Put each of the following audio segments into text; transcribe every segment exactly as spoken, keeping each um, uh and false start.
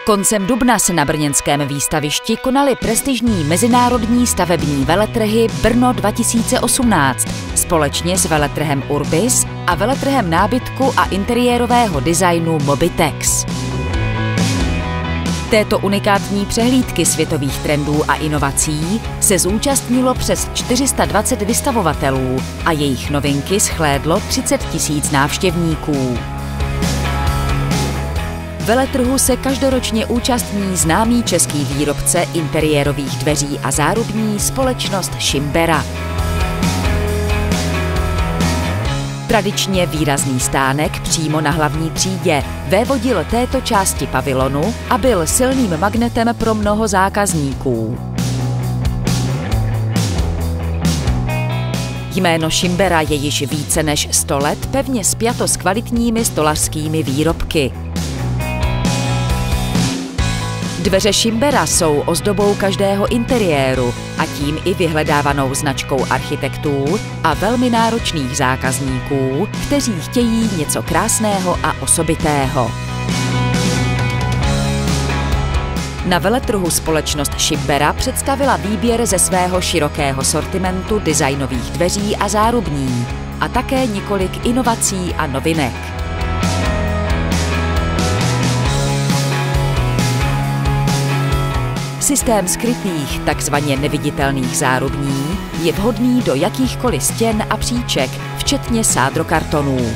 Koncem dubna se na brněnském výstavišti konaly prestižní mezinárodní stavební veletrhy Brno dva tisíce osmnáct společně s veletrhem Urbis a veletrhem nábytku a interiérového designu Mobitex. Této unikátní přehlídky světových trendů a inovací se zúčastnilo přes čtyři sta dvacet vystavovatelů a jejich novinky shlédlo třicet tisíc návštěvníků. Veletrhu se každoročně účastní známý český výrobce interiérových dveří a zárubní společnost Šimbera. Tradičně výrazný stánek přímo na hlavní třídě vévodil této části pavilonu a byl silným magnetem pro mnoho zákazníků. Jméno Šimbera je již více než sto let pevně spjato s kvalitními stolařskými výrobky. Dveře Šimbera jsou ozdobou každého interiéru a tím i vyhledávanou značkou architektů a velmi náročných zákazníků, kteří chtějí něco krásného a osobitého. Na veletrhu společnost Šimbera představila výběr ze svého širokého sortimentu designových dveří a zárubní a také několik inovací a novinek. Systém skrytých, takzvaně neviditelných zárubní je vhodný do jakýchkoliv stěn a příček, včetně sádrokartonů.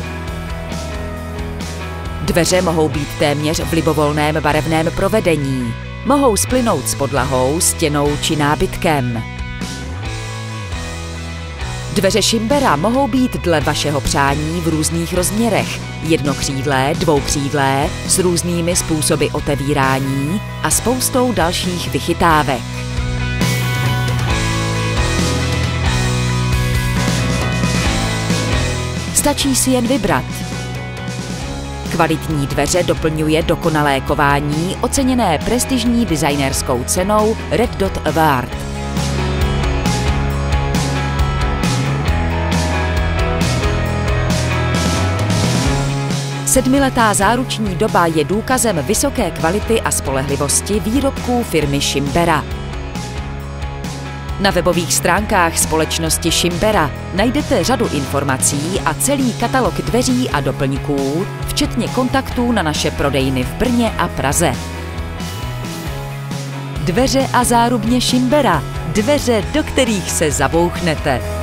Dveře mohou být téměř v libovolném barevném provedení. Mohou splynout s podlahou, stěnou či nábytkem. Dveře Šimbera mohou být dle vašeho přání v různých rozměrech, jednokřídlé, dvoukřídlé, s různými způsoby otevírání a spoustou dalších vychytávek. Stačí si jen vybrat. Kvalitní dveře doplňuje dokonalé kování oceněné prestižní designerskou cenou Red Dot Award. Sedmiletá záruční doba je důkazem vysoké kvality a spolehlivosti výrobků firmy Šimbera. Na webových stránkách společnosti Šimbera najdete řadu informací a celý katalog dveří a doplňků, včetně kontaktů na naše prodejny v Brně a Praze. Dveře a zárubně Šimbera. Dveře, do kterých se zabouchnete.